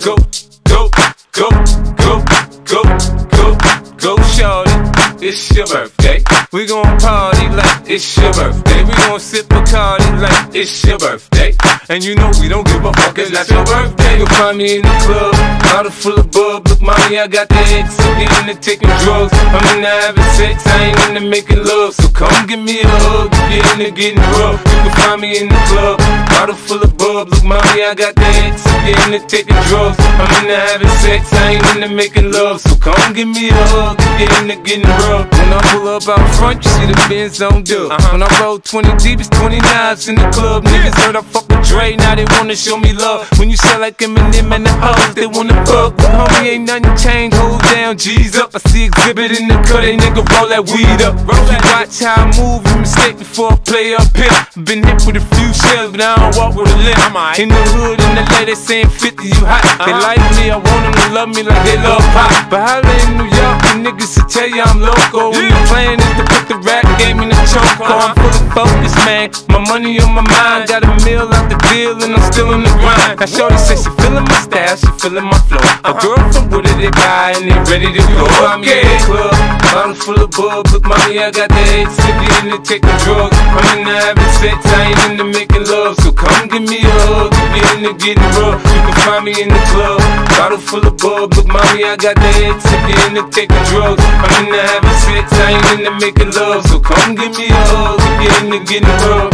go, go, go, go, go, go, go, shorty. It's your birthday. We gon' party like it's your birthday. We gon' sip Bacardi like it's your birthday. And you know we don't give a fuck, it's not your birthday. You'll find me in the club, bottle full of bub. Look, mommy, I got the X, so get into taking drugs. I'm into having sex, I ain't into making love. So come give me a hug, get into getting rough. You can find me in the club, bottle full of bub. Look, mommy, I got the X, so get into taking drugs. I'm into having sex, I ain't into making love. So come give me a hug, get into getting rough. When I pull up out front, you see the Benz on dub. When I roll 20 deep, it's 29s in the club. Niggas heard I fuck with Dre, now they wanna show me love. When you sell like Eminem and the hoes, they wanna fuck. But homie, ain't nothing changed, hold down, G's up. I see exhibit in the cut, they nigga roll that weed up. You watch how I move, you mistake before I play up here. Been hit with a few shells, but I don't walk with a limp. In the hood, in the LA, they saying 50, you hot. They like me, I want them to love me like they love pop. But holla in New York, the niggas will tell you I'm loco. When the plan is to put the rap game in the choke. I'm full of focus, man, my money on my mind. Got a meal out the deal and I'm still in the grind. Now shorty says she feeling my style, she feeling my flow. A girl from Wooded, they buy and they ready to go. I'm in the club, bottle full of bub. Look, mommy, I got the X, if you into taking drugs. I'm into having sex, I ain't into making love. So come give me a hug, if you into getting rough. You can find me in the club, bottle full of bub. Look, mommy, I got the X, if you into taking drugs. I'm into having sex, I ain't into making love. So come give me a hug, if you into getting rough.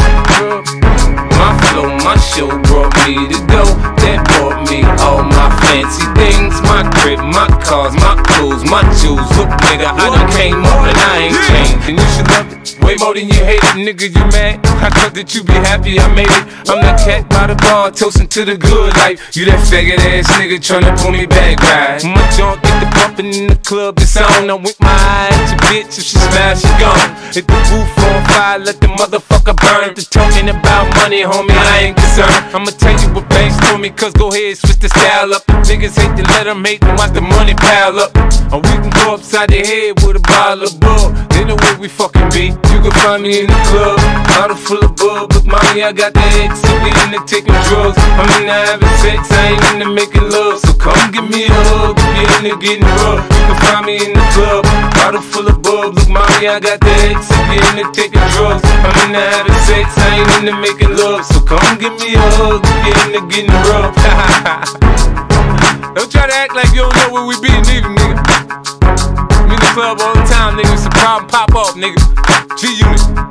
My flow, my show brought me to go. That brought me all my fancy things. My crib, my cars, my clothes, my jewels. Look, nigga, I done came up and I ain't changed. And you should love it way more than you hate it. Nigga, you mad? I thought that you be happy I made it. I'm that cat by the bar, toasting to the good life. You that faggot ass nigga tryna pull me back, right? My junk get the bumpin' in the club, it's on. I'm with my eye at your bitch, if she smash, she gone. Hit the roof on fire, let the motherfucker burn. The talking about money, homie, I ain't concerned. I'ma tell you what banks told me, cause go ahead, switch the style up. If niggas hate to let them hate, then watch the money pile up. Or we can go upside the head with a bottle of bub. They know where we fucking be. You can find me in the club, bottle full of bub. Look, mommy, I got the X, if you into taking drugs. I'm into having sex, I ain't into making love. So come give me a hug, if you into getting rough. You can find me in the club, bottle full of bub. Look, mommy, I got the X, if you into taking drugs. I'm into having sex, I ain't into making love. So come give me a hug, if you into getting rough. Don't try to act like you don't know where we be, neither, nigga. I'm in the club all the time, nigga. It's a problem, pop off, nigga. G-Unit.